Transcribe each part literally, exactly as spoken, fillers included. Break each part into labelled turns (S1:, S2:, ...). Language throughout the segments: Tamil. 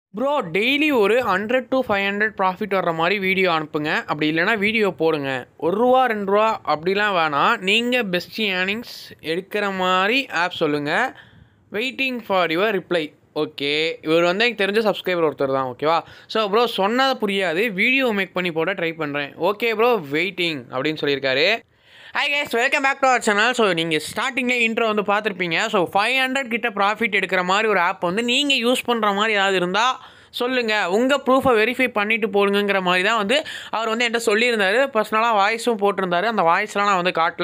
S1: ப்ரோ டெய்லி ஒரு hundred to five hundred profit வர்ற மாதிரி வீடியோ அனுப்புங்க. அப்படி இல்லைனா வீடியோ போடுங்க. ஒரு ரூபா ரெண்டு ரூபா அப்படிலாம் வேணாம். நீங்கள் பெஸ்ட் ஏர்னிங்ஸ் எடுக்கிற மாதிரி ஆப் சொல்லுங்கள். Waiting for your reply. Okay, இவர் வந்து எனக்கு தெரிஞ்ச சப்ஸ்கிரைபர் ஒருத்தர் தான். ஓகேவா? ஸோ ப்ரோ சொன்னதை புரியாது, வீடியோ மேக் பண்ணி போட ட்ரை பண்ணுறேன். ஓகே ப்ரோ, வெயிட்டிங் அப்படின்னு சொல்லியிருக்காரு. Hi guys, welcome back to our channel. So நீங்கள் ஸ்டார்டிங்கில் இன்ட்ரோ வந்து பார்த்துருப்பீங்க. ஸோ ஃபைவ் ஹண்ட்ரட் கிட்ட ப்ராஃபிட் எடுக்கிற மாதிரி ஒரு ஆப் வந்து நீங்கள் யூஸ் பண்ணுற மாதிரி ஏதாவது இருந்தால் சொல்லுங்கள். உங்கள் ப்ரூஃபை வெரிஃபை பண்ணிவிட்டு போடுங்கிற மாதிரி தான் வந்து அவர் வந்து என்கிட்ட சொல்லியிருந்தார். பர்சனலாக வாய்ஸும் போட்டிருந்தாரு. அந்த வாய்ஸ்லாம் நான் வந்து காட்டல,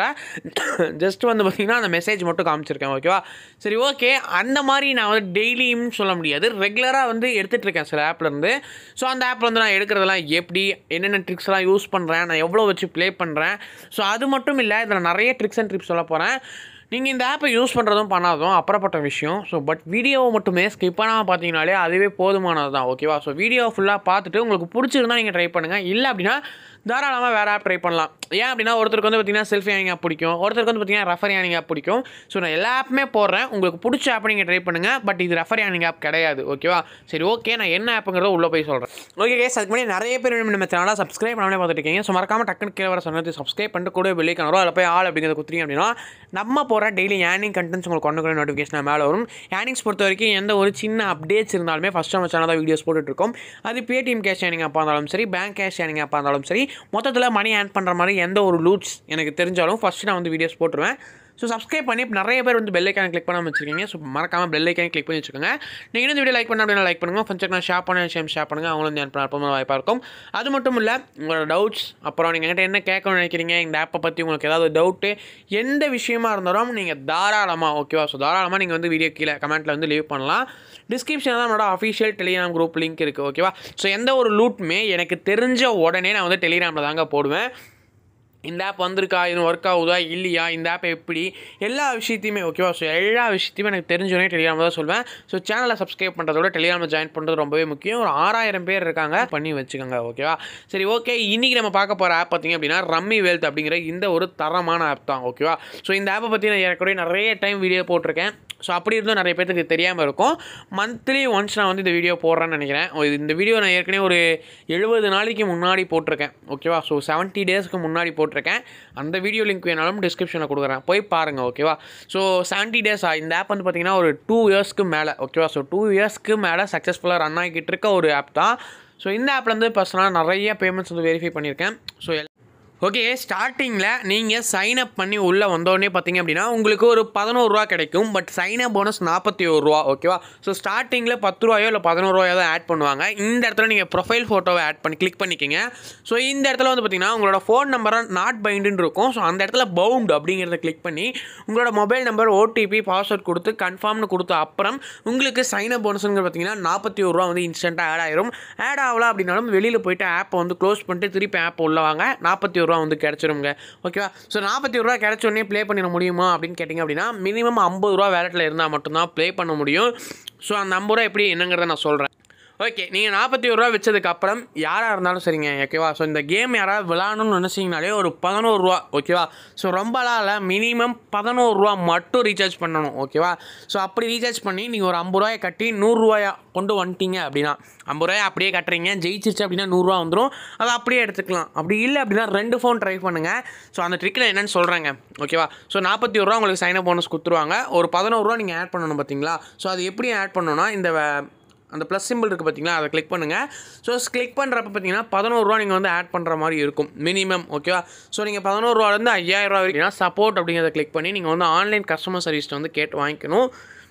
S1: ஜஸ்ட் வந்து பார்த்திங்கன்னா அந்த மெசேஜ் மட்டும் காமிச்சிருக்கேன். ஓகேவா? சரி, ஓகே. அந்த மாதிரி நான் வந்து டெய்லியும் சொல்ல முடியாது, ரெகுலராக வந்து எடுத்துகிட்டு இருக்கேன் சில ஆப்லேருந்து. ஸோ அந்த ஆப்பில் வந்து நான் எடுக்கிறதெல்லாம் எப்படி, என்னென்ன ட்ரிக்ஸ்லாம் யூஸ் பண்ணுறேன், நான் எவ்வளோ வச்சு ப்ளே பண்ணுறேன். ஸோ அது மட்டும் இல்லை, இதில் நிறைய ட்ரிக்ஸ் அண்ட் ட்ரிப்ஸ் சொல்ல போகிறேன். நீங்கள் இந்த ஆப்பை யூஸ் பண்ணுறதும் பண்ணாதும் அப்புறப்பட்ட விஷயம். ஸோ பட் வீடியோவை மட்டுமே ஸ்கிப் பண்ணாமல் பார்த்தீங்கனாலே அதுவே போதுமானது தான். ஓகேவா? ஸோ வீடியோ ஃபுல்லாக பார்த்துட்டு உங்களுக்கு பிடிச்சிருந்தா நீங்கள் ட்ரை பண்ணுங்கள். இல்லை அப்படின்னா தாராளமாக வேறு ஆப் ட்ரை பண்ணலாம். ஏன் அப்படின்னா ஒருத்தருக்கு வந்து பார்த்திங்கன்னா செல்ஃபி ஏர்னிங் ஆப் பிடிக்கும், ஒருத்தருக்கு வந்து பார்த்திங்கன்னா ரெஃபர் ஏர்னிங் ஆப் பிடிக்கும். ஸோ நான் எல்லா ஆப்புமே போடுறேன். உங்களுக்கு பிடிச்ச ஆப் நீங்கள் ட்ரை பண்ணுங்கள். பட் இது ரெஃபர் ஏர்னிங் ஆப் கிடையாது. ஓகேவா? சரி, ஓகே. நான் என்ன ஆப்புங்கிறத உள்ளே போய் சொல்கிறேன். ஓகே கேஸ், அதுக்கு முன்னாடி நிறைய பேர் நம்ம சேனலாக சப்ஸ்கிரைப் பண்ணாமலே பார்த்துட்டு இருக்கீங்க. ஸோ மறக்காமல் டக்குன்னு கீழே வர சொன்னது சப்ஸ்கிரைப் பண்ணிட்டு கூட வெளியே காணும். அதில் போய் ஆள் அப்படிங்கிறத குத்துறீங்க அப்படின்னா நம்ம போகிற டெய்லி ஏர்னிங் கண்டென்ட்ஸ் உங்களுக்கு கொண்டு கூட நோட்டிஃபிகேஷன் மேலே வரும். ஏர்னிங்ஸ் பொறுத்த வரைக்கும் எந்த ஒரு சின்ன அப்டேட்ஸ் இருந்தாலுமே ஃபஸ்ட் நம்ம சேனல் தான் வீடியோஸ் போட்டுட்ருக்கோம். அது பேடிஎம் கேஷ் ஏர்னிங் ஆப்பாக இருந்தாலும் சரி, பேங்க் கேஷ் ஏர்னிங் ஆப்பாக இருந்தாலும் சரி, மொத்தத்தில் மணி ஏர்ன் பண்ணுற மாதிரி எந்த ஒரு லூட்ஸ் எனக்கு தெரிஞ்சாலும் ஃபஸ்ட்டு நான் வந்து வீடியோஸ் போட்டுருவேன். ஸோ சப்ஸ்கிரைப் பண்ணி நிறைய பேர் வந்து பெல் ஐக்கானை கிளிக் பண்ணாமல் வச்சிருக்கீங்க. ஸோ மறக்காமல் பெல் ஐக்கானை கிளிக் பண்ணி வச்சுக்கோங்க. நீங்கள் இந்த வீடியோ லைக் பண்ண அப்படின்னா லைக் பண்ணுங்கள். ஃபர்ஸ்ட் நான் ஷேர் பண்ண விஷயம் ஷேர் பண்ணுங்கள். அவங்களும் வந்து ஏர்ன் பண்ண வாய்ப்பாக இருக்கும். அது மட்டும் இல்லை, உங்களோட டவுட்ஸ், அப்புறம் நீங்கள் என்கிட்ட என்ன கேட்கணும்னு நினைக்கிறீங்க, இந்த ஆப்பை பற்றி உங்களுக்கு ஏதாவது டவுட்டு, எந்த விஷயமா இருந்தாலும் நீங்கள் தாராளமாக, ஓகேவா? ஸோ தாராளமாக நீங்கள் வந்து வீடியோ கீழே கமெண்ட்டில் வந்து லீவ் பண்ணலாம். டிஸ்கிரிப்ஷனில் தான் என்னோட அஃபிஷியல் டெலிகிராம் குரூப் லிங்க் இருக்குது. ஓகேவா? ஸோ எந்த ஒரு லூட்டுமே எனக்கு தெரிஞ்ச உடனே நான் வந்து டெலிகிராமில் தாங்க போடுவேன். இந்த ஆப் வந்திருக்கா, இது ஒர்க் ஆகுதா இல்லையா, இந்த ஆப் எப்படி, எல்லா விஷயத்தையுமே. ஓகேவா? ஸோ எல்லா விஷயத்தையுமே எனக்கு தெரிஞ்சோடனே டெலிகிராமில் தான் சொல்வேன். ஸோ சேனலை சப்ஸ்கிரைப் பண்ணுறதோட டெலிகிராமில் ஜாயின் பண்ணுறது ரொம்பவே முக்கியம். ஒரு ஆறாயிரம் பேர் இருக்காங்க, பண்ணி வச்சுக்கோங்க. ஓகேவா? சரி, ஓகே. இன்றைக்கி நம்ம பார்க்க போகிற ஆப் பார்த்திங்க அப்படின்னா ரம்மி வெல்த் அப்படிங்கிற இந்த ஒரு தரமான ஆப் தான். ஓகேவா? ஸோ இந்த ஆப்பை பற்றி நான் ஏற்கனவே நிறைய டைம் வீடியோ போட்டிருக்கேன். ஸோ அப்படி இருந்தும் நிறைய பேருக்கு தெரியாமல் இருக்கும். மந்த்லி ஒன்ஸ் நான் வந்து இந்த வீடியோ போடுறேன்னு நினைக்கிறேன். இந்த வீடியோ நான் ஏற்கனவே ஒரு எழுபது நாளைக்கு முன்னாடி போட்டிருக்கேன். ஓகேவா? ஸோ செவன்ட்டி டேஸ்க்கு முன்னாடி போட்டிருக்கேன். அந்த வீடியோ லிங்க் வேணாலும் டிஸ்கிரிப்ஷனில் கொடுக்குறேன், போய் பாருங்கள். ஓகேவா? ஸோ செவன்ட்டி டேஸ் இந்த ஆப் வந்து பார்த்திங்கன்னா ஒரு டூ இயர்ஸ்க்கு மேலே. ஓகேவா? ஸோ டூ இயர்ஸ்க்கு மேலே சக்ஸஸ்ஃபுல்லாக ரன் ஆகிக்கிட்டு இருக்க ஒரு ஆப் தான். ஸோ இந்த ஆப்பில் வந்து பர்சனலாக நிறைய பேமெண்ட்ஸ் வந்து வெரிஃபை பண்ணியிருக்கேன். ஸோ ஓகே, ஸ்டார்டிங்கில் நீங்கள் சைன் அப் பண்ணி உள்ளே வந்தோடனே பார்த்தீங்க அப்படின்னா உங்களுக்கு ஒரு பதினோருவா கிடைக்கும். பட் சைன் அப் போனஸ் நாற்பத்தி ஒரு ரூபா. ஓகேவா? ஸோ ஸ்டார்டிங்கில் பத்து ரூபாயோ இல்லை பதினோரு ரூபாயோ தான் ஆட் பண்ணுவாங்க. இந்த இடத்துல நீங்கள் ப்ரொஃபைல் ஃபோட்டோவை ஆட் பண்ணி கிளிக் பண்ணிக்கிங்க. ஸோ இந்த இடத்துல வந்து பார்த்தீங்கன்னா உங்களோட ஃபோன் நம்பரை நாட் பைண்டுன்னு இருக்கும். ஸோ அந்த இடத்துல பவுண்ட் அப்படிங்கிறத கிளிக் பண்ணி உங்களோட மொபைல் நம்பர், ஓடிபி, பாஸ்வேர்ட் கொடுத்து கன்ஃபார்ம்னு கொடுத்த அப்புறம் உங்களுக்கு சைன் அப் போனஸ்ங்கிற பார்த்தீங்கன்னா நாற்பத்தி ஒரு ரூபா வந்து இன்ஸ்டன்ட்டாக ஆட் ஆயிரும். ஆட் ஆகலாம் அப்படின்னாலும் வெளியில் போய்ட்டு ஆப்பை வந்து க்ளோஸ் பண்ணிட்டு திருப்பி ஆப் உள்ள வாங்க, நாற்பத்தி ஒரு ரூபா வந்து கிடைச்சிருங்க. ஓகேவா? ஸோ நாற்பத்தி ஒரு ரூபா கிடைச்சோடனே ப்ளே பண்ணிட முடியுமா அப்படின்னு கேட்டிங்க அப்படின்னா மினிமம் ஐம்பது ரூபா வேலெட்டில் இருந்தால் மட்டும்தான் ப்ளே பண்ண முடியும். ஸோ அந்த ஐம்பது ரூபா எப்படி என்னங்கிறத நான் சொல்கிறேன். ஓகே, நீங்கள் நாற்பத்தி ஒரு ரூபா வச்சதுக்கப்புறம் யாராக இருந்தாலும் சரிங்க. ஓகேவா? ஸோ இந்த கேம் யாராவது விளாடணும்னு நினச்சிங்கனாலே ஒரு பதினோரு ரூபா. ஓகேவா? ஸோ ரொம்பலாம் இல்லை, மினிமம் பதினோரு ரூபா மட்டும் ரீசார்ஜ் பண்ணணும். ஓகேவா? ஸோ அப்படி ரீசார்ஜ் பண்ணி நீங்கள் ஒரு ஐம்பது ரூபாயை கட்டி நூறுரூவாயா கொண்டு வந்துட்டீங்க அப்படின்னா, ஐம்பது ரூபாய் அப்படியே கட்டுறீங்க, ஜெயிச்சிருச்சு அப்படின்னா நூறுரூவா வந்துடும். அதை அப்படியே எடுத்துக்கலாம். அப்படி இல்லை அப்படின்னா ரெண்டு ஃபோன் ட்ரை பண்ணுங்கள். ஸோ அந்த ட்ரிக்கில் என்னென்னு சொல்கிறேங்க. ஓகேவா? ஸோ நாற்பத்தி ஒரு ரூபா உங்களுக்கு சைன் அப் போனஸ் கொடுத்துருவாங்க. ஒரு பதினோரு ரூபா நீங்கள் ஆட் பண்ணணும். பார்த்தீங்களா? ஸோ அது எப்படி ஆட் பண்ணணும்னா இந்த அந்த ப்ளஸ் சிம்பிள் இருக்குது பார்த்தீங்களா, அதை கிளிக் பண்ணுங்கள். ஸோ கிளிக் பண்ணுறப்ப பார்த்தீங்கன்னா பதினோரு ரூபா நீங்கள் வந்து ஆட் பண்ணுற மாதிரி இருக்கும் மினிமம். ஓகேவா? ஸோ நீங்கள் பதினோரு ரூபாலேருந்து ஐயாயிரம் ரூபா வரைக்கும் சப்போர்ட் அப்படிங்கிறத கிளிக் பண்ணி நீங்கள் வந்து ஆன்லைன் கஸ்டமர் சர்வீஸ்ட்டு வந்து கேட்டு வாங்கிக்கணும்.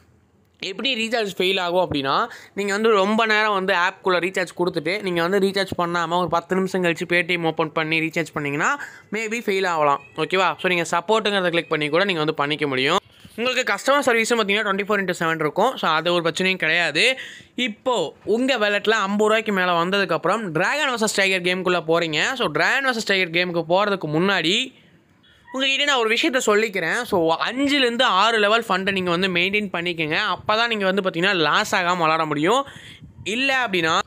S1: எப்படி ரீசார்ஜ் ஃபெயில் ஆகும் அப்படின்னா, நீங்கள் வந்து ரொம்ப நேரம் வந்து ஆப்குள்ளே ரீசார்ஜ் கொடுத்துட்டு நீங்கள் வந்து ரீசார்ஜ் பண்ணாமல் ஒரு பத்து நிமிஷம் கழிச்சு பேடிஎம் ஓப்பன் பண்ணி ரீசார்ஜ் பண்ணிங்கன்னா மேபி ஃபெயில் ஆகலாம். ஓகேவா? ஸோ நீங்கள் சப்போர்ட்டுங்கிறத கிளிக் பண்ணி கூட நீங்கள் வந்து பண்ணிக்க முடியும். உங்களுக்கு கஸ்டமர் சர்வீஸும் பார்த்தீங்கன்னா டுவெண்ட்டி ஃபோர் இன்ட்டு செவன் இருக்கும். ஸோ அது ஒரு பிரச்சனையும் கிடையாது. இப்போது உங்கள் வேலெட்டில் ஐம்பது ரூபாய்க்கு மேலே வந்ததுக்கப்புறம் ட்ராகன் வர்சஸ் டைகர் கேமுக்குள்ளே போகிறீங்க. ஸோ ட்ராகன் வர்சஸ் டைகர் கேமுக்கு போகிறதுக்கு முன்னாடி உங்கள்கிட்ட நான் ஒரு விஷயத்த சொல்லிக்கிறேன். ஸோ அஞ்சுலேருந்து ஆறு லெவல் ஃபண்டை நீங்கள் வந்து மெயின்டைன் பண்ணிக்கோங்க. அப்போ தான் நீங்கள் வந்து பார்த்தீங்கன்னா லாஸ் ஆகாமல் விளாட முடியும். இல்லை அப்படின்னா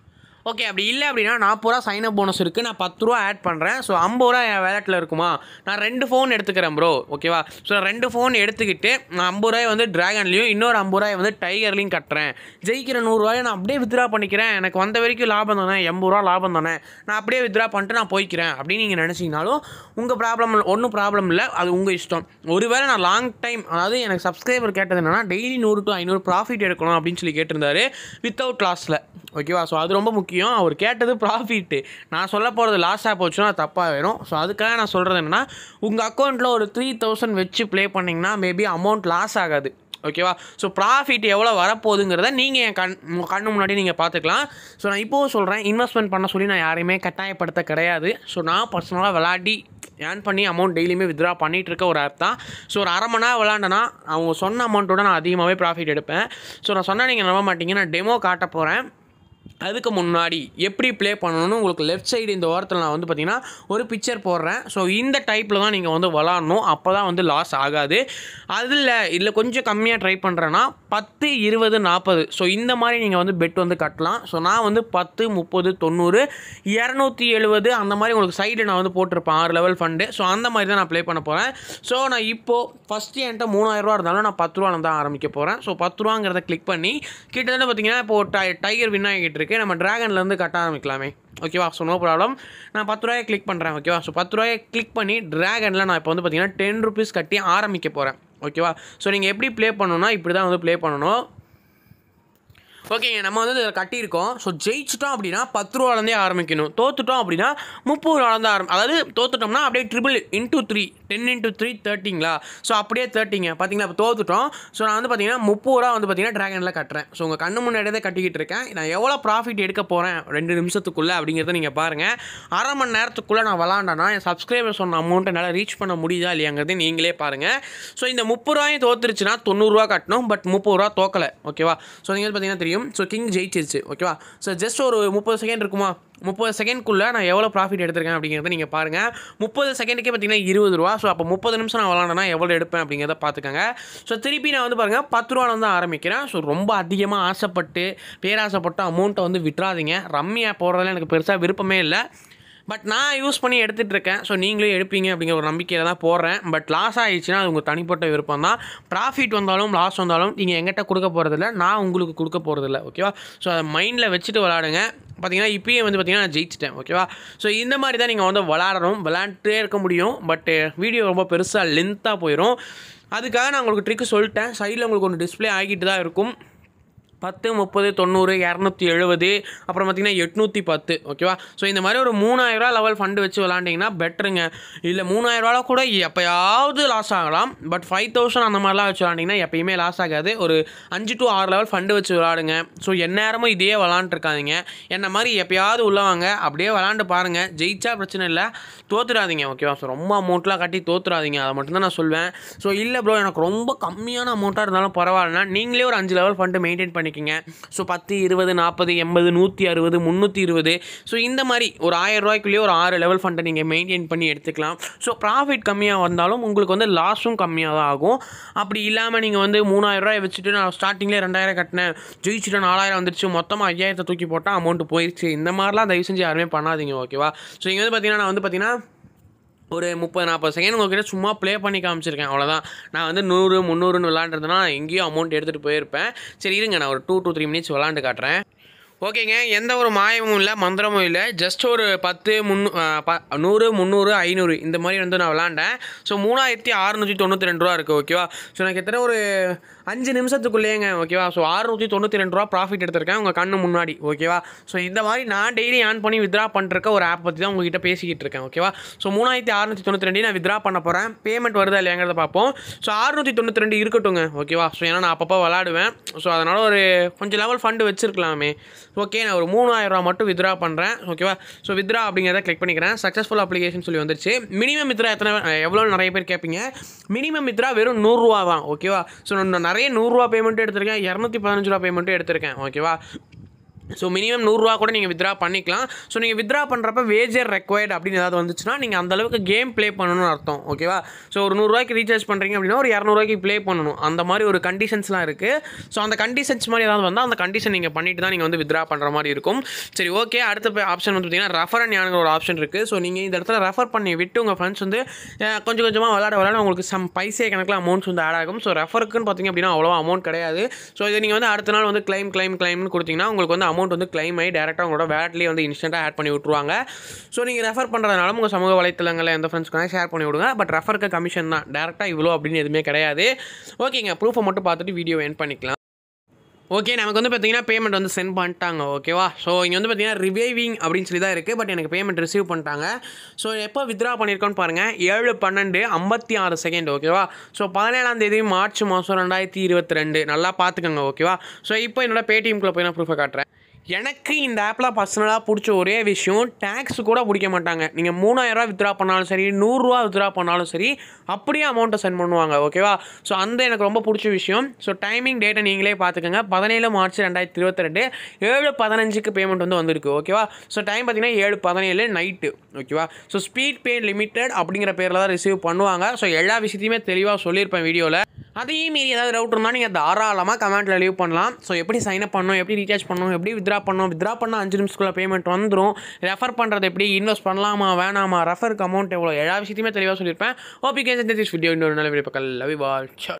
S1: ஓகே, அப்படி இல்லை அப்படின்னா நாற்பது ரூபா சைன் அப் போனஸ் இருக்குது, நான் பத்து ரூபா ஆட் பண்ணுறேன். ஸோ ஐம்பது ரூபா என் வேலெட்டில் இருக்குமா, நான் ரெண்டு ஃபோன் எடுத்துக்கிறேன் ப்ரோ. ஓகேவா, ஸோ ரெண்டு ஃபோன் எடுத்துக்கிட்டு நான் ஐம்பது ரூபாய் வந்து ட்ராகன்லையும் இன்னொரு ஐம்பது ரூபாய் வந்து டைகர்லையும் கட்டுறேன். ஜெயிக்கிற நூறுரூவாயை நான் அப்படியே வித்ரா பண்ணிக்கிறேன், எனக்கு வந்த வரைக்கும் லாபம் தானே, எண்பது ரூபா லாபம் தானே, நான் அப்படியே வித்ரா பண்ணிட்டு நான் போய்க்கிறேன் அப்படின்னு நீங்கள் நினச்சிங்கனாலும் உங்கள் ப்ராப்ளம் ஒன்றும் ப்ராப்ளம் இல்லை, அது உங்கள் இஷ்டம். ஒருவேளை நான் லாங் டைம், அதாவது எனக்கு சப்ஸ்கிரைபர் கேட்டது என்னன்னா டெய்லி நூறு டு ஐநூறு ப்ராஃபிட் எடுக்கணும் அப்படின்னு சொல்லி கேட்டிருந்தாரு வித்தவுட் லாஸில். ஓகேவா, ஸோ அது ரொம்ப முக்கியம். அவர் கேட்டது ப்ராஃபிட்டு, நான் சொல்ல போகிறது லாஸாக போச்சுன்னா தப்பாக வேணும். ஸோ அதுக்காக நான் சொல்கிறது என்னென்னா, உங்கள் அக்கௌண்ட்டில் ஒரு த்ரீ தௌசண்ட் வச்சு ப்ளே பண்ணிங்கன்னா மேபி அமௌண்ட் லாஸ் ஆகாது. ஓகேவா, ஸோ ப்ராஃபிட் எவ்வளோ வரப்போகுதுங்கிறத நீங்கள் என் கண் கண்ணு முன்னாடி நீங்கள் பார்த்துக்கலாம். ஸோ நான் இப்போவும் சொல்கிறேன், இன்வெஸ்ட்மெண்ட் பண்ண சொல்லி நான் யாரையுமே கட்டாயப்படுத்த கிடையாது. ஸோ நான் பர்சனலாக விளாடி ஏர்ன் பண்ணி அமௌண்ட் டெய்லியுமே வித்ரா பண்ணிகிட்டு இருக்க ஒரு ஆப் தான். ஸோ ஒரு அரை மணி நேரம் விளாண்டனா அவங்க சொன்ன அமௌண்ட்டோட நான் அதிகமாகவே ப்ராஃபிட் எடுப்பேன். ஸோ நான் சொன்னால் நீங்கள் நம்ப மாட்டீங்க, நான் டெமோ காட்ட போகிறேன். அதுக்கு முன்னாடி எப்படி ப்ளே பண்ணணும்னு உங்களுக்கு லெஃப்ட் சைடு இந்த ஓரத்தில் நான் வந்து பார்த்திங்கன்னா ஒரு பிக்சர் போடுறேன். ஸோ இந்த டைப்பில் தான் நீங்கள் வந்து விளாடணும், அப்போ தான் வந்து லாஸ் ஆகாது. அதில் இதில் கொஞ்சம் கம்மியாக ட்ரை பண்ணுறேன்னா பத்து இருபது நாற்பது ஸோ இந்த மாதிரி நீங்கள் வந்து பெட் வந்து கட்டலாம். ஸோ நான் வந்து பத்து முப்பது தொண்ணூறு இரநூத்தி எழுபது அந்த மாதிரி உங்களுக்கு சைடு நான் வந்து போட்டிருப்பேன் ஆறு லெவல் ஃபண்டு. ஸோ அந்த மாதிரி தான் நான் ப்ளே பண்ண போகிறேன். ஸோ நான் இப்போது ஃபஸ்ட்டு என்கிட்ட மூணாயிரரூவா இருந்தாலும் நான் பத்து ரூபா தான் ஆரம்பிக்க போகிறேன். ஸோ பத்து ரூபாங்கிறத கிளிக் பண்ணி கிட்டத்தட்ட பார்த்திங்கன்னா இப்போது டை டைகர் வின் ஆகிட்டு இருக்கு, நம்ம ட்ராகன்லேருந்து கட்ட ஆரம்பிக்கலாமே. ஓகேவா, ஸோ நோ ப்ராப்ளம். நான் பத்து ரூபாயை கிளிக் பண்ணுறேன். ஓகேவா, ஸோ பத்து ரூபாயை கிளிக் பண்ணி ட்ராகனில் நான் இப்போ வந்து பார்த்திங்கன்னா டென் ருபீஸ் கட்டி ஆரம்பிக்க போகிறேன். ஓகேவா, ஸோ நீங்கள் எப்படி ப்ளே பண்ணணும்னா இப்படி தான் வந்து ப்ளே பண்ணணும். ஓகேங்க, நம்ம வந்து இதை கட்டியிருக்கோம். ஸோ ஜெயிச்சிட்டோம் அப்படின்னா பத்து ரூபாலேருந்தே ஆரம்பிக்கணும், தோத்துட்டோம் அப்படின்னா முப்பது ரூபாலேருந்து ஆரம்பி அதாவது தோத்துட்டோம்னா அப்படியே triple into three ten into three தேர்ட்டிங்களா. ஸோ அப்படியே தேர்ட்டிங்க பார்த்தீங்களா, இப்போ தோத்துட்டோம். ஸோ நான் வந்து பார்த்தீங்கன்னா முப்பது ரூபா வந்து பார்த்தீங்கன்னா ட்ராகனில் கட்டுறேன். ஸோ உங்கள் கண்ணு முன்னாடியே தான் கட்டிக்கிட்டு இருக்கேன். நான் எவ்வளோ ப்ராஃபிட் எடுக்க போகிறேன் ரெண்டு நிமிஷத்துக்குள்ளே அப்படிங்கிறத நீங்கள் பாருங்கள். அரை மணி நேரத்துக்குள்ளே நான் விளாண்டேன்னா என் சப்ஸ்கிரைபர் சொன்ன அமௌண்ட்டை என்னால் ரீச் பண்ண முடியுதா இல்லையாங்கிறத நீங்களே பாருங்கள். ஸோ இந்த முப்பது ரூபாயும் தோத்துருச்சுன்னா தொண்ணூறுரூவா கட்டணும், பட் முப்பது ரூபா தோக்கலை. ஓகேவா, ஸோ நீங்கள் பார்த்தீங்கன்னா தெரியும். ஸோ கிங் ஜெயிச்சிருச்சு. ஓகேவா, ஸோ ஜஸ்ட் ஒரு முப்பது செகண்ட் இருக்குமா, முப்பது செகண்ட்குள்ளே நான் எவ்வளோ ப்ராஃபிட் எடுத்திருக்கேன் அப்படிங்கிறத நீங்கள் பாருங்கள். முப்பது செகண்டுக்கே பார்த்தீங்கன்னா இருபது ரூபா. ஸோ அப்போ முப்பது நிமிஷம் நான் விளாண்டனா எவ்வளோ எடுப்பேன் அப்படிங்கிறத பார்த்துக்கோங்க. ஸோ திருப்பி நான் வந்து பாருங்கள் பத்து ரூபாவில் வந்து ஆரம்பிக்கிறேன். ஸோ ரொம்ப அதிகமாக ஆசைப்பட்டு பேராசைப்பட்டு அமௌண்ட்டை வந்து விட்டுறாதீங்க. ரம்மியாக போடுறதுல எனக்கு பெருசாக விருப்பமே இல்லை, பட் நான் யூஸ் பண்ணி எடுத்துகிட்டு இருக்கேன். ஸோ நீங்களே எடுப்பீங்க அப்படிங்கிற ஒரு நம்பிக்கையில் தான் போடுறேன். பட் லாஸ் ஆகிடுச்சுன்னா அது உங்கள் தனிப்பட்ட விருப்பம் தான். ப்ராஃபிட் வந்தாலும் லாஸ் வந்தாலும் நீங்கள் எங்கிட்ட கொடுக்க போகிறதில்ல, நான் உங்களுக்கு கொடுக்க போகிறதில்ல. ஓகேவா, ஸோ அதை மைண்டில் வச்சுட்டு விளாடுங்க. பார்த்தீங்கன்னா இப்போயே வந்து பார்த்தீங்கன்னா நான் ஜெயிச்சிட்டேன். ஓகேவா, ஸோ இந்த மாதிரி தான் நீங்கள் வந்து விளாடணும், விளாண்டுட்டே இருக்க முடியும். பட் வீடியோ ரொம்ப பெருசாக லென்த்தாக போயிடும். அதுக்காக நான் உங்களுக்கு ட்ரிக்கு சொல்லிட்டேன். சைடில் உங்களுக்கு ஒன்று டிஸ்பிளே ஆகிட்டு தான் இருக்கும். பத்து முப்பது தொண்ணூறு இரநூத்தி எழுபது அப்புறம் பார்த்திங்கன்னா எட்நூற்றி பத்து. ஓகேவா, ஸோ இந்த மாதிரி ஒரு மூணாயிரரூவா லெவல் ஃபண்டு வச்சு விளாண்டிங்கன்னா பெட்டருங்க. இல்லை மூணாயிரரூவா கூட எப்போயாவது லாஸ் ஆகலாம், பட் ஃபைவ் தௌசண்ட் அந்த மாதிரிலாம் வச்சு விளாண்டிங்கன்னா எப்பயுமே லாஸ் ஆகாது. ஒரு அஞ்சு டு ஆறு லெவல் ஃபண்டு வச்சு விளாடுங்க. ஸோ எந்நேரமும் இதே விளாண்டுருக்காதீங்க. என்ன மாதிரி எப்போயாவது உள்ளவாங்க அப்படியே விளாண்டு பாருங்கள். ஜெயிச்சா பிரச்சனை இல்லை, தோத்துடாதீங்க. ஓகேவா, ஸோ ரொம்ப அமௌண்ட்லாம் கட்டி தோத்துடாதீங்க, அதை மட்டும்தான் நான் சொல்வேன். ஸோ இல்லை ப்ரோ எனக்கு ரொம்ப கம்மியான அமௌண்ட்டாக இருந்தாலும் பரவாயில்லனா நீங்களே ஒரு அஞ்சு லெவல் ஃபண்டு மெயின்டைன் பண்ணி பண்ணிக்கங்க. ஸோ பத்து இருபது நாற்பது எண்பது நூற்றி அறுபது முந்நூற்றி இருபது ஸோ இந்த மாதிரி ஒரு ஆயிரம் ரூபாய்க்குள்ளேயே ஒரு ஆறு லெவல் ஃபண்டை நீங்கள் மெயின்டைன் பண்ணி எடுத்துக்கலாம். ஸோ ப்ராஃபிட் கம்மியாக வந்தாலும் உங்களுக்கு வந்து லாஸும் கம்மியாக தான் ஆகும். அப்படி இல்லாமல் நீங்கள் வந்து மூணாயிரம் ரூபாய் வச்சுட்டு நான் ஸ்டார்டிங்லேயே ரெண்டாயிரம் கட்டினேன், ஜெயிச்சுட்டு நாலாயிரம் வந்துருச்சு, மொத்தமாக ஐயாயிரத்தை தூக்கி போட்டால் அமௌண்ட்டு போயிடுச்சு. இந்த மாதிரிலாம் தயவு செஞ்சு யாருமே பண்ணாதீங்க. ஓகேவா, ஸோ இங்கே வந்து பார்த்தீங்கன்னா நான் வந்து பார்த்தீங்கன்னா ஒரு முப்பது நாற்பது செகண்ட் உங்கள்கிட்ட சும்மா ப்ளே பண்ணி காமிச்சிருக்கேன், அவ்வளோதான். நான் வந்து நூறு முந்நூறுன்னு விளாண்டுறதுனா எங்கேயோ அமௌண்ட் எடுத்துகிட்டு போயிருப்பேன். சரி இருங்க, நான் ஒரு டூ டூ த்ரீ மினிட்ஸ் விளாண்டு காட்டுறேன். ஓகேங்க, எந்த ஒரு மாயமும் இல்லை மந்திரமும் இல்லை, ஜஸ்ட் ஒரு பத்து முன்னூ ப நூறு முந்நூறு ஐநூறு இந்த மாதிரி வந்து நான் விளாண்டேன். ஸோ மூணாயிரத்தி அறுநூற்றி தொண்ணூற்றி ரெண்டு ரூபா இருக்குது. ஓகேவா, ஸோ நான் கிட்டத்தட்ட ஒரு அஞ்சு நிமிஷத்துக்குள்ளேங்க. ஓகேவா, ஸோ அறுநூற்றி தொண்ணூற்றி ரெண்டு ரூபா ப்ராஃபிட் எடுத்திருக்கேன் உங்கள் கண்ணு முன்னாடி. ஓகேவா, ஸோ இந்த மாதிரி நான் டெய்லி ஆன் பண்ணி வித்ரா பண்ணிருக்க ஒரு ஆப் பற்றி தான் உங்ககிட்ட பேசிக்கிட்டு இருக்கேன். ஓகேவா, ஸோ மூணாயிரத்தி அறுநூற்றி தொண்ணூற்றி ரெண்டு நான் வித்ரா பண்ண போகிறேன். பேமெண்ட் வருதா இல்லையாங்கிறத பார்ப்போம். ஸோ அறுநூற்றி தொண்ணூற்றி ரெண்டு இருக்கட்டுங்க. ஓகேவா, ஸோ ஏன்னா நான் அப்பப்போ விளாடுவேன். ஸோ அதனால் ஒரு கொஞ்சம் லெவல் ஃபண்டு வச்சுருக்கலாமே. ஓகே, நான் ஒரு மூணாயிரம் ரூபா மட்டும் வித்ரா பண்ணுறேன். ஓகேவா, ஸோ வித்ரா அப்படிங்கிறத கிளிக் பண்ணிக்கிறேன். சக்ஸஸ்ஃபுல் அப்ளிகேஷன் சொல்லி வந்துருச்சு. மினிமம் வித்ரா எத்தனை எவ்வளோ நிறைய பேர் கேட்பீங்க. மினிமம் வித்ரா வெறும் நூறுரூவா தான். ஓகேவா, ஸோ நான் நிறைய நூறுரூவா பேமெண்ட்டும் எடுத்திருக்கேன், இரநூத்தி பதினஞ்சு ரூபா பேமெண்ட்டும் எடுத்திருக்கேன். ஓகேவா, ஸோ மினிமம் நூறுரூவா கூட நீங்கள் வித்ரா பண்ணிக்கலாம். ஸோ நீங்கள் வித்ரா பண்ணுறப்ப வேஜர் ரெக்வயர்ட் அப்படின்னு ஏதாவது வந்துச்சுன்னா நீங்கள் அந்தளவுக்கு கேம் ப்ளே பண்ணணும்னு அர்த்தம். ஓகேவா? ஸோ ஒரு நூறுரூவாய்க்கு ரீசார்ஜ் பண்ணுறீங்க அப்படின்னா ஒரு இரநூறுவாய்க்கு ப்ளே பண்ணணும். அந்த மாதிரி ஒரு கண்டிஷன்ஸ்லாம் இருக்குது. ஸோ அந்த கண்டிஷன்ஸ் மாதிரி ஏதாவது வந்தால் அந்த கண்டிஷன் நீங்கள் பண்ணிட்டு தான் நீங்கள் வந்து வித்ரா பண்ணுற மாதிரி இருக்கும். சரி, ஓகே. அடுத்த ஆப்ஷன் வந்து பார்த்தீங்கன்னா ரெஃபர் அண்ட் ஏர்ன் ஒரு ஆப்ஷன் இருக்குது. ஸோ நீங்கள் இந்த இடத்துல ரெஃபர் பண்ணி விட்டு உங்கள் ஃப்ரெண்ட்ஸ் வந்து கொஞ்சம் கொஞ்சமாக விளையாட விளையாட உங்களுக்கு சம் பைசே கணக்கில் அமௌண்ட்ஸ் வந்து ஆட் ஆகும். ஸோ ரெஃபருக்குன்னு பார்த்தீங்க அப்படின்னா அவ்வளோ அமௌண்ட் கிடையாது. ஸோ இதை நீங்கள் வந்து அடுத்த நாள் வந்து கிளைம் கிளைம் கிளைம்னு கொடுத்தீங்கன்னா உங்களுக்கு வந்து அமௌண்ட் வந்து கிளைம் ஆகி டேரெக்டாக உங்களோட வேலட்லேயே வந்து இன்ஸ்டன்ட்டாக ஆட் பண்ணி விட்ருவாங்க. ஸோ நீங்கள் ரெஃபர் பண்ணுறதுனால உங்கள் சமூக வலைத்தளங்களில் எந்த ஃப்ரெண்ட்ஸ்க்கான ஷேர் பண்ணி விடுங்க. பட் ரெஃபருக்கு கமிஷன் தான், டேரெக்டாக இவ்வளோ அப்படின்னு எதுவுமே கிடையாது. ஓகேங்க, ப்ரூஃபை மட்டும் பார்த்துட்டு வீடியோ எண்ட் பண்ணிக்கலாம். ஓகே, நமக்கு வந்து பார்த்தீங்கன்னா பேமெண்ட் வந்து சென்ட் பண்ணிட்டாங்க. ஓகேவா? ஸோ இங்கே வந்து பார்த்தீங்கன்னா ரிவைவிங் அப்படின்னு சொல்லி தான் இருக்குது. பட் எனக்கு பேமெண்ட் ரிசீவ் பண்ணிட்டாங்க. ஸோ எப்போ வித்ரா பண்ணியிருக்கோன்னு பாருங்கள், ஏழு பன்னெண்டு ஐம்பத்தி ஆறு செகண்ட். ஓகேவா? ஸோ பதினேழாம் தேதி மார்ச் மாதம் ரெண்டாயிரத்தி இருபத்தி ரெண்டு நல்லா பார்த்துக்கோங்க. ஓகேவா? ஸோ இப்போ என்னோட பேடிஎம்குள்ளே போய் நான் ப்ரூஃபை காட்டுறேன். எனக்கு இந்த ஆப்பில் பர்சனலாக பிடிச்ச ஒரே விஷயம், டேக்ஸ் கூட பிடிக்க மாட்டாங்க. நீங்கள் மூணாயிரரூவா வித்ரா பண்ணாலும் சரி, நூறுரூவா வித்ரா பண்ணாலும் சரி, அப்படியே அமௌண்ட்டை சென்ட் பண்ணுவாங்க. ஓகேவா? ஸோ அந்த எனக்கு ரொம்ப பிடிச்ச விஷயம். ஸோ டைமிங் டேட்டை நீங்களே பார்த்துக்கோங்க. பதினேழு மார்ச் ரெண்டாயிரத்தி இருபத்தி ரெண்டு ஏழு பதினஞ்சுக்கு பேமெண்ட் வந்து வந்திருக்கு. ஓகேவா? ஸோ டைம் பார்த்தீங்கன்னா ஏழு பதினேழு நைட்டு. ஓகேவா? ஸோ ஸ்பீட் பே லிமிடெட் அப்படிங்கிற பேரில் தான் ரிசீவ் பண்ணுவாங்க. ஸோ எல்லா விஷயத்தையுமே தெளிவாக சொல்லியிருப்பேன் வீடியோவில். அதையும் மீறி ஏதாவது டவுட் இருந்தால் நீங்கள் தாராளமாக கமெண்ட்டில் லீவ் பண்ணலாம். ஸோ எப்படி சைன் அப் பண்ணணும், எப்படி ரீசார்ஜ் பண்ணணும், எப்படி வித்ரா பண்ணணும், வித்ரா பண்ணால் அஞ்சு நிமிஷத்துக்குள்ள பேமெண்ட் வந்துடும், ரெஃபர் பண்ணுறது எப்படி, இன்வெஸ்ட் பண்ணலாமா வேணாமா, ரெஃபருக்கு அமௌண்ட் எவ்வளோ, எல்லா விஷயத்தையுமே தெளிவாக சொல்லியிருப்பேன். Hope you can enjoy this video. இன்னொரு நல்ல வீடியோ பார்க்கலாம். Love you all.